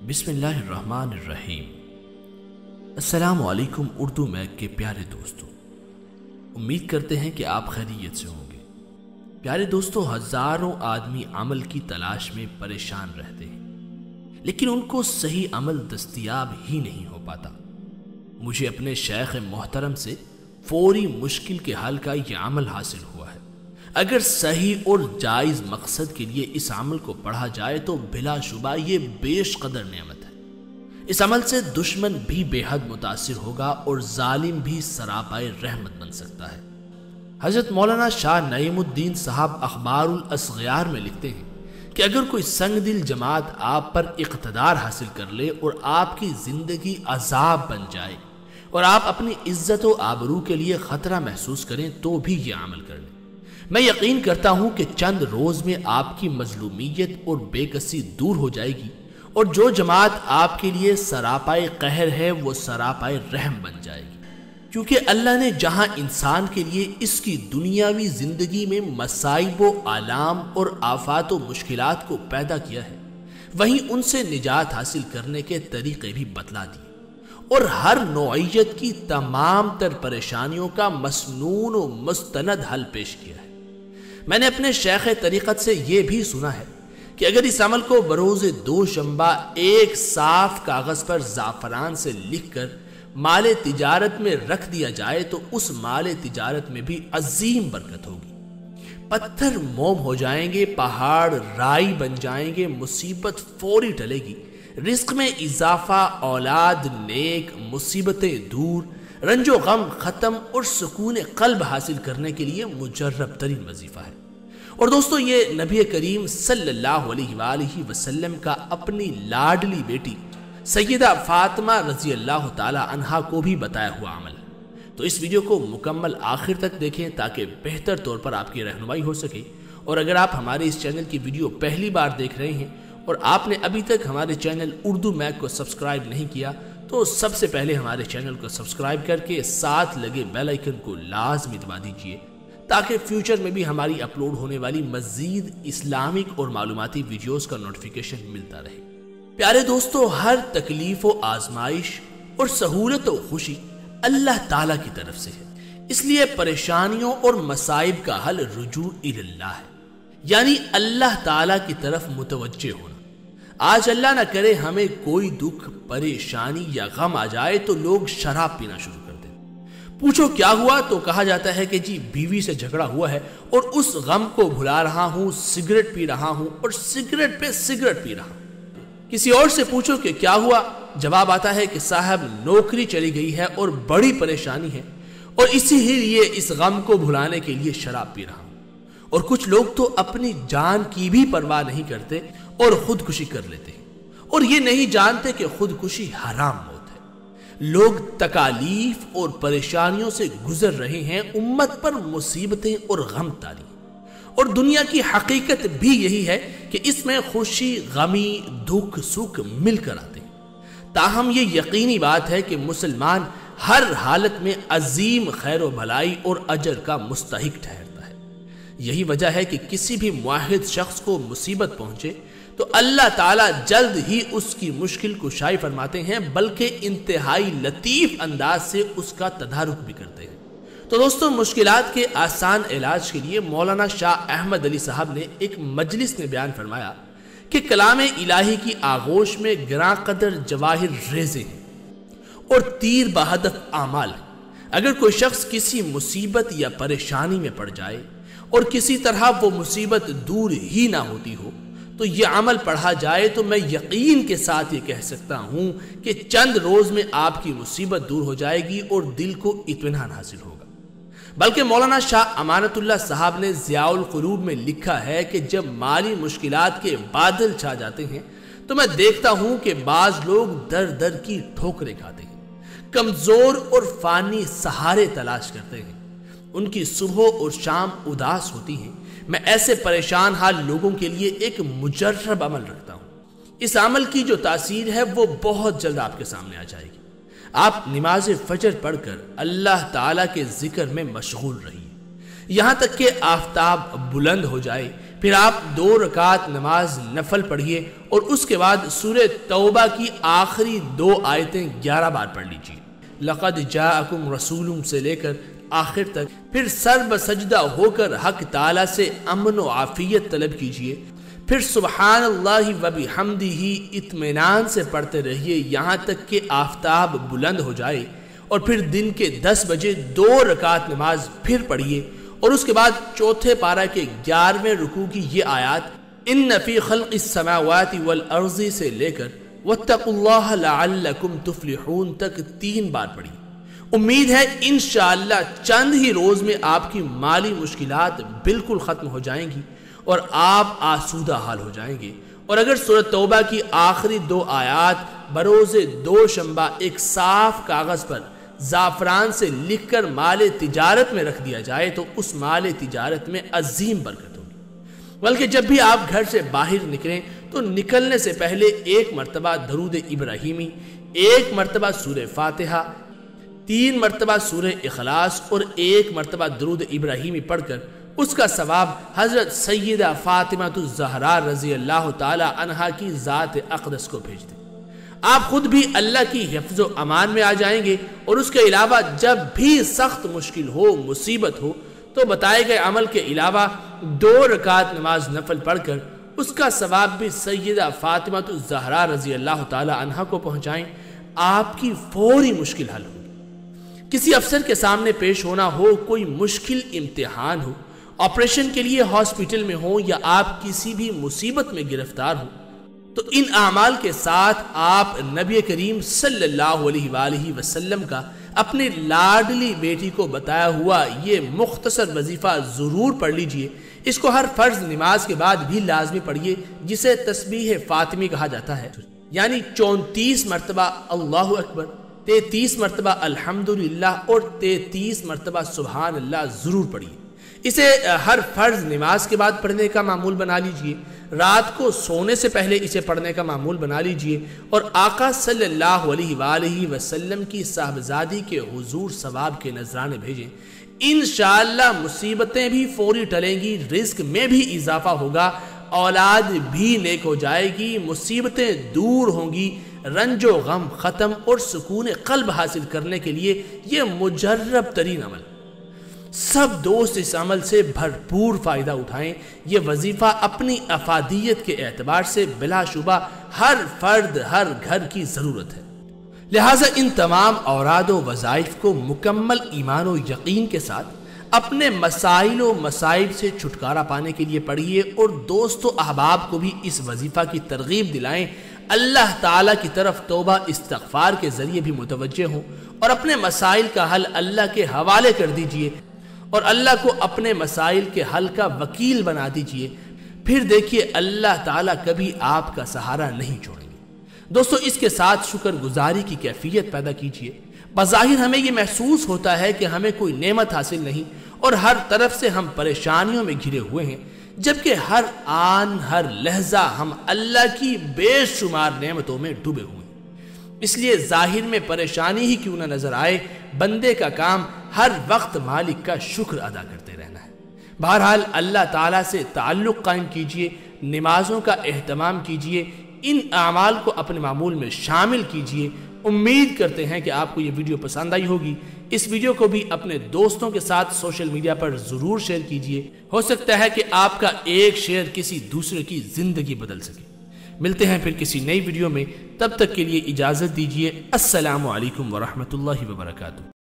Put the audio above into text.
بسم اللہ الرحمن الرحیم۔ السلام علیکم اردو میک کے پیارے دوستوں، امید کرتے ہیں کہ آپ خیریت سے ہوں گے۔ پیارے دوستوں، ہزاروں آدمی عمل کی تلاش میں پریشان رہتے ہیں، لیکن ان کو صحیح عمل دستیاب ہی نہیں ہو پاتا۔ مجھے اپنے شیخ محترم سے فوری مشکل کے حل کا یہ عمل حاصل ہوا ہے۔ اگر صحیح اور جائز مقصد کے لیے اس عمل کو پڑھا جائے تو بلا شبہ یہ بیش قدر نعمت ہے۔ اس عمل سے دشمن بھی بے حد متاثر ہوگا اور ظالم بھی سراپائے رحمت بن سکتا ہے۔ حضرت مولانا شاہ نعیم الدین صاحب اخبار الاصغیار میں لکھتے ہیں کہ اگر کوئی سنگ دل جماعت آپ پر اقتدار حاصل کر لے اور آپ کی زندگی عذاب بن جائے اور آپ اپنی عزت و آبرو کے لیے خطرہ محسوس کریں تو بھی یہ عمل کر لیں۔ میں یقین کرتا ہوں کہ چند روز میں آپ کی مظلومیت اور بے کسی دور ہو جائے گی اور جو جماعت آپ کے لیے سراپائے قہر ہے وہ سراپائے رحم بن جائے گی، کیونکہ اللہ نے جہاں انسان کے لیے اس کی دنیاوی زندگی میں مصائب و آلام اور آفات و مشکلات کو پیدا کیا ہے، وہیں ان سے نجات حاصل کرنے کے طریقے بھی بتلا دیے اور ہر نوعیت کی تمام تر پریشانیوں کا مسنون و مستند حل پیش کیا ہے۔ میں نے اپنے شیخ طریقت سے یہ بھی سنا ہے کہ اگر اس عمل کو بروز دوشنبہ ایک صاف کاغذ پر زعفران سے لکھ کر مال تجارت میں رکھ دیا جائے تو اس مال تجارت میں بھی عظیم برکت ہوگی۔ پتھر موم ہو جائیں گے، پہاڑ رائی بن جائیں گے، مصیبت فوری ٹلے گی، رزق میں اضافہ، اولاد نیک، مصیبتیں دور، رنج و غم ختم اور سکون قلب حاصل کرنے کے لیے مجرب ترین وظیفہ ہے۔ اور دوستو، یہ نبی کریم صلی اللہ علیہ وآلہ وسلم کا اپنی لاڈلی بیٹی سیدہ فاطمہ رضی اللہ تعالی عنہا کو بھی بتایا ہوا عمل ہے۔ تو اس ویڈیو کو مکمل آخر تک دیکھیں تاکہ بہتر طور پر آپ کی رہنمائی ہو سکے۔ اور اگر آپ ہمارے اس چینل کی ویڈیو پہلی بار دیکھ رہے ہیں اور آپ نے ابھی تک ہمارے چینل اردو میک کو سبسکرائب نہیں کیا تو سب سے پہلے ہمارے چینل کو سبسکرائب کر کے ساتھ لگے بیل آئیکن کو لازمی دبا دیجئے تاکہ فیوچر میں بھی ہماری اپلوڈ ہونے والی مزید اسلامک اور معلوماتی ویڈیوز کا نوٹیفیکیشن ملتا رہے۔ پیارے دوستو، ہر تکلیف و آزمائش اور سہولت و خوشی اللہ تعالیٰ کی طرف سے ہے، اس لیے پریشانیوں اور مصائب کا حل رجوع اللہ ہے، یعنی اللہ تعالیٰ کی طرف متوجہ ہونا۔ آج اللہ نہ کرے ہمیں کوئی دکھ، پریشانی یا غم آ جائے تو لوگ شراب پینا شروع کر دیں۔ پوچھو کیا ہوا تو کہا جاتا ہے کہ جی بیوی سے جھگڑا ہوا ہے اور اس غم کو بھلا رہا ہوں، سگریٹ پی رہا ہوں اور سگریٹ پہ سگریٹ پی رہا ہوں۔ کسی اور سے پوچھو کہ کیا ہوا، جواب آتا ہے کہ صاحب نوکری چلی گئی ہے اور بڑی پریشانی ہے اور اسی ہی لیے اس غم کو بھلانے کے لیے شراب پی رہا ہوں۔ اور کچھ لوگ تو اپنی جان کی بھی پرواہ نہیں کرتے اور خودکشی کر لیتے ہیں اور یہ نہیں جانتے کہ خودکشی حرام موت ہے۔ لوگ تکالیف اور پریشانیوں سے گزر رہے ہیں، امت پر مصیبتیں اور غم تاری، اور دنیا کی حقیقت بھی یہی ہے کہ اس میں خوشی، غمی، دکھ، سکھ مل کر آتے ہیں۔ تاہم یہ یقینی بات ہے کہ مسلمان ہر حالت میں عظیم خیر و بھلائی اور اجر کا مستحق ٹھہرتا ہے۔ یہی وجہ ہے کہ کسی بھی موحد شخص کو مصیبت پہنچے تو اللہ تعالیٰ جلد ہی اس کی مشکل کشائی فرماتے ہیں، بلکہ انتہائی لطیف انداز سے اس کا تدارک بھی کرتے ہیں۔ تو دوستو، مشکلات کے آسان علاج کے لیے مولانا شاہ احمد علی صاحب نے ایک مجلس نے بیان فرمایا کہ کلام الہی کی آغوش میں گراں قدر جواہر ریزے ہیں اور تیر بہدف اعمال ہیں۔ اگر کوئی شخص کسی مصیبت یا پریشانی میں پڑ جائے اور کسی طرح وہ مصیبت دور ہی نہ ہوتی ہو تو یہ عمل پڑھا جائے تو میں یقین کے ساتھ یہ کہہ سکتا ہوں کہ چند روز میں آپ کی مصیبت دور ہو جائے گی اور دل کو اطمینان حاصل ہوگا۔ بلکہ مولانا شاہ امانت اللہ صاحب نے ضیاء القلوب میں لکھا ہے کہ جب مالی مشکلات کے بادل چھا جاتے ہیں تو میں دیکھتا ہوں کہ بعض لوگ در در کی ٹھوکریں کھاتے ہیں، کمزور اور فانی سہارے تلاش کرتے ہیں، ان کی صبح اور شام اداس ہوتی ہیں۔ میں ایسے پریشان حال لوگوں کے لیے ایک مجرب عمل رکھتا ہوں۔ اس عمل کی جو تاثیر ہے وہ بہت جلد آپ کے سامنے آ جائے گی۔ آپ نماز فجر پڑھ کر اللہ تعالیٰ کے ذکر میں مشغول رہیے یہاں تک کہ آفتاب بلند ہو جائے، پھر آپ 2 رکعت نماز نفل پڑھیے اور اس کے بعد سورہ توبہ کی آخری 2 آیتیں 11 بار پڑھ لیجیے، لقد جاءکم رسول سے لے کر آخر تک۔ پھر سر بسجدہ ہو کر حق تعالی سے امن و عافیت طلب کیجیے، پھر سبحان اللہ و بحمدہ اطمینان سے پڑھتے رہیے یہاں تک کہ آفتاب بلند ہو جائے، اور پھر دن کے 10 بجے 2 رکعت نماز پھر پڑھیے، اور اس کے بعد چوتھے پارہ کے 11ویں رکوع کی یہ آیات ان فی خلق السماوات والارض سے لے کر واتقوا اللہ لعلکم تفلحون تک 3 بار پڑھی۔ امید ہے انشاءاللہ چند ہی روز میں آپ کی مالی مشکلات بالکل ختم ہو جائیں گی اور آپ آسودہ حال ہو جائیں گے۔ اور اگر سورۃ توبہ کی آخری 2 آیات بروز دوشنبہ ایک صاف کاغذ پر زعفران سے لکھ کر مال تجارت میں رکھ دیا جائے تو اس مال تجارت میں عظیم برکت ہوگی۔ بلکہ جب بھی آپ گھر سے باہر نکلیں تو نکلنے سے پہلے 1 مرتبہ درود ابراہیمی، 1 مرتبہ سورہ فاتحہ، 3 مرتبہ سورہ اخلاص اور 1 مرتبہ درود ابراہیمی پڑھ کر اس کا ثواب حضرت سیدہ فاطمہ الزہرا رضی اللہ تعالی عنہا کی ذات اقدس کو بھیج دیں۔ آپ خود بھی اللہ کی حفظ و امان میں آ جائیں گے، اور اس کے علاوہ جب بھی سخت مشکل ہو، مصیبت ہو، تو بتائے گئے عمل کے علاوہ 2 رکعت نماز نفل پڑھ کر اس کا ثواب بھی سیدہ فاطمہ الزہرا رضی اللہ تعالی عنہا کو پہنچائیں، آپ کی فوری مشکل حل ہوگی۔ کسی افسر کے سامنے پیش ہونا ہو، کوئی مشکل امتحان ہو، آپریشن کے لیے ہاسپٹل میں ہو، یا آپ کسی بھی مصیبت میں گرفتار ہو، تو ان اعمال کے ساتھ آپ نبی کریم صلی اللہ علیہ وآلہ وسلم کا اپنی لاڈلی بیٹی کو بتایا ہوا یہ مختصر وظیفہ ضرور پڑھ لیجئے۔ اس کو ہر فرض نماز کے بعد بھی لازمی پڑھیے، جسے تسبیح فاطمی کہا جاتا ہے، یعنی 34 مرتبہ اللہ اکبر، 33 مرتبہ الحمدللہ اور 33 مرتبہ سبحان اللہ ضرور پڑھیے۔ اسے ہر فرض نماز کے بعد پڑھنے کا معمول بنا لیجئے، رات کو سونے سے پہلے اسے پڑھنے کا معمول بنا لیجئے، اور آقا صلی اللہ علیہ وآلہ وسلم کی صاحبزادی کے حضور ثواب کے نذرانے بھیجیں۔ انشاءاللہ مصیبتیں بھی فوری ٹلیں گی، رزق میں بھی اضافہ ہوگا، اولاد بھی نیک ہو جائے گی، مصیبتیں دور ہوں گی، رنج و غم ختم، اور سکون قلب حاصل کرنے کے لیے یہ مجرب ترین عمل۔ سب دوست اس عمل سے بھرپور فائدہ اٹھائیں۔ یہ وظیفہ اپنی افادیت کے اعتبار سے بلا شبہ ہر فرد، ہر گھر کی ضرورت ہے، لہٰذا ان تمام اوراد و وظائف کو مکمل ایمان و یقین کے ساتھ اپنے مسائل و مصائب سے چھٹکارا پانے کے لیے پڑھیے، اور دوست و احباب کو بھی اس وظیفہ کی ترغیب دلائیں، اللہ تعالیٰ کی طرف توبہ استغفار کے ذریعے بھی متوجہ ہوں، اور اپنے مسائل کا حل اللہ کے حوالے کر دیجئے، اور اللہ کو اپنے مسائل کے حل کا وکیل بنا دیجئے۔ پھر دیکھیے اللہ تعالیٰ کبھی آپ کا سہارا نہیں چھوڑیں گے۔ دوستو، اس کے ساتھ شکر گزاری کی کیفیت پیدا کیجئے۔ بظاہر ہمیں یہ محسوس ہوتا ہے کہ ہمیں کوئی نعمت حاصل نہیں، اور ہر طرف سے ہم پریشانیوں میں گھرے ہوئے ہیں، جبکہ ہر آن ہر لحظہ ہم اللہ کی بے شمار نعمتوں میں ڈوبے ہوئے ہیں۔ اس لیے ظاہر میں پریشانی ہی کیوں نہ نظر آئے، بندے کا کام ہر وقت مالک کا شکر ادا کرتے رہنا ہے۔ بہرحال اللہ تعالیٰ سے تعلق قائم کیجئے، نمازوں کا اہتمام کیجئے، ان اعمال کو اپنے معمول میں شامل کیجئے۔ امید کرتے ہیں کہ آپ کو یہ ویڈیو پسند آئی ہوگی۔ اس ویڈیو کو بھی اپنے دوستوں کے ساتھ سوشل میڈیا پر ضرور شیئر کیجئے، ہو سکتا ہے کہ آپ کا ایک شیئر کسی دوسرے کی زندگی بدل سکے۔ ملتے ہیں پھر کسی نئی ویڈیو میں، تب تک کے لیے اجازت دیجیے۔ السلام علیکم ورحمۃ اللہ وبرکاتہ۔